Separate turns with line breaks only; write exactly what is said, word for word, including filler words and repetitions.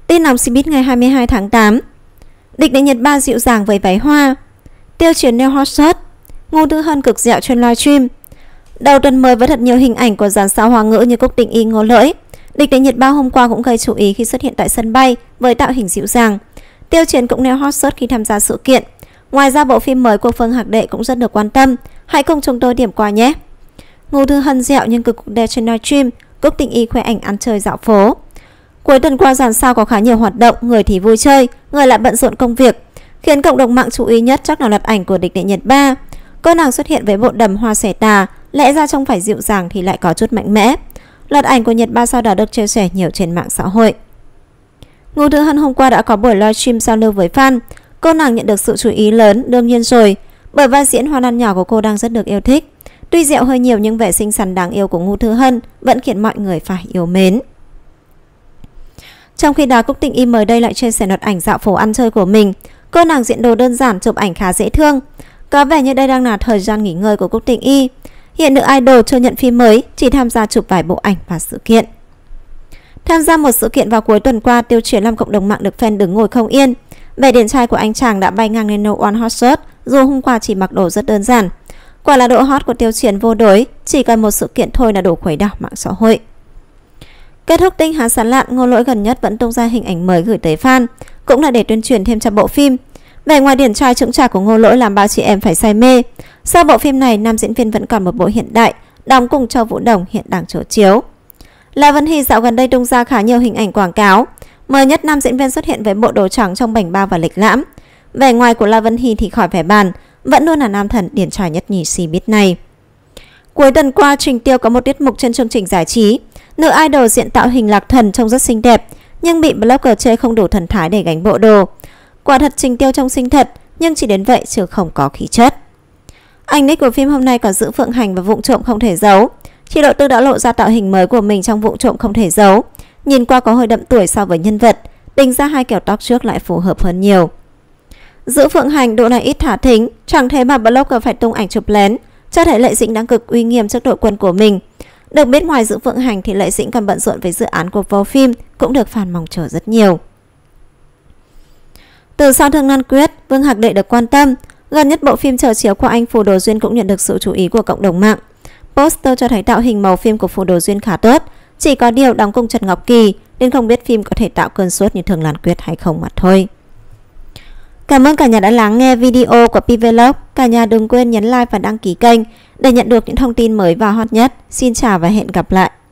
Tin nóng Cbiz ngày hai mươi hai tháng tám. Địch Đệ Nhật Ba dịu dàng với váy hoa. Tiêu Chiến nêu hot search. Ngô Thư Hân cực dẹo trên livestream. Đầu tuần mới với thật nhiều hình ảnh của dàn sao hoa ngữ như Cúc Tình Y, Ngô Lỗi. Địch Đệ Nhật Ba hôm qua cũng gây chú ý khi xuất hiện tại sân bay với tạo hình dịu dàng. Tiêu Chiến cũng nêu hot search khi tham gia sự kiện. Ngoài ra bộ phim mới của Phương Hạc Đệ cũng rất được quan tâm. Hãy cùng chúng tôi điểm qua nhé. Ngô Thư Hân dẹo nhưng cực đẹp trên livestream. Cúc Tình Y khoe ảnh ăn chơi dạo phố. Cuối tuần qua dàn sao có khá nhiều hoạt động, người thì vui chơi, người lại bận rộn công việc. Khiến cộng đồng mạng chú ý nhất chắc là loạt ảnh của Địch Đệ Nhật Ba. Cô nàng xuất hiện với bộ đầm hoa xẻ tà, lẽ ra trông phải dịu dàng thì lại có chút mạnh mẽ. Loạt ảnh của Nhật Ba sau đó được chia sẻ nhiều trên mạng xã hội. Ngô Thư Hân hôm qua đã có buổi livestream giao lưu với fan. Cô nàng nhận được sự chú ý lớn, đương nhiên rồi, bởi vai diễn Hoa Lan nhỏ của cô đang rất được yêu thích. Tuy dẹo hơi nhiều nhưng vẻ xinh xắn đáng yêu của Ngô Thư Hân vẫn khiến mọi người phải yêu mến. Trong khi đó, Cúc Tình Y mới đây lại chia sẻ loạt ảnh dạo phố ăn chơi của mình. Cô nàng diện đồ đơn giản, chụp ảnh khá dễ thương. Có vẻ như đây đang là thời gian nghỉ ngơi của Cúc Tình Y. Hiện nữ idol chưa nhận phim mới, chỉ tham gia chụp vài bộ ảnh và sự kiện. Tham gia một sự kiện vào cuối tuần qua, Tiêu Chiến làm cộng đồng mạng được fan đứng ngồi không yên. Vẻ điển trai của anh chàng đã bay ngang lên No One hot search, dù hôm qua chỉ mặc đồ rất đơn giản. Quả là độ hot của Tiêu Chiến vô đối, chỉ cần một sự kiện thôi là đủ khuấy đảo mạng xã hội. Kết thúc tinh hán sán lạn, Ngô Lỗi gần nhất vẫn tung ra hình ảnh mới gửi tới fan, cũng là để tuyên truyền thêm cho bộ phim. Vẻ ngoài điển trai chững chạc của Ngô Lỗi làm bao chị em phải say mê. Sau bộ phim này, nam diễn viên vẫn còn một bộ hiện đại, đóng cùng Châu Vũ Đồng hiện đang chiếu chiếu. La Vân Hy dạo gần đây tung ra khá nhiều hình ảnh quảng cáo. Mới nhất, nam diễn viên xuất hiện với bộ đồ trắng trong bảnh bao và lịch lãm. Vẻ ngoài của La Vân Hy thì khỏi vẻ bàn, vẫn luôn là nam thần điển trai nhất nhì Cbiz này. Cuối tuần qua, Trình Tiêu có một tiết mục trên chương trình giải trí. Nữ idol diện tạo hình lạc thần trông rất xinh đẹp, nhưng bị blogger chê không đủ thần thái để gánh bộ đồ. Quả thật Trình Tiêu trông xinh thật, nhưng chỉ đến vậy chứ không có khí chất. Anh nick của phim hôm nay còn giữ Phượng Hành và Vụng Trộm Không Thể Giấu. Chị Độ Tư đã lộ ra tạo hình mới của mình trong Vụng Trộm Không Thể Giấu. Nhìn qua có hơi đậm tuổi so với nhân vật, định ra hai kiểu tóc trước lại phù hợp hơn nhiều. Giữ Phượng Hành, độ này ít thả thính, chẳng thế mà blogger phải tung ảnh chụp lén, cho thấy Lệ Dĩnh đang cực uy nghiêm trước đội quân của mình. Được biết, ngoài Giữ Phượng Hành thì Lệ Dĩnh còn bận rộn với dự án của Vô Phim, cũng được fan mong chờ rất nhiều. Từ sau Thương Nan Quyết, Vương Hạc Đệ được quan tâm. Gần nhất bộ phim chờ chiếu của anh Phù Đồ Duyên cũng nhận được sự chú ý của cộng đồng mạng. Poster cho thấy tạo hình màu phim của Phù Đồ Duyên khá tốt, chỉ có điều đóng cùng Trần Ngọc Kỳ nên không biết phim có thể tạo cơn sốt như Thương Lan Quyết hay không mà thôi. Cảm ơn cả nhà đã lắng nghe video của Pvlog. Cả nhà đừng quên nhấn like và đăng ký kênh để nhận được những thông tin mới và hot nhất. Xin chào và hẹn gặp lại.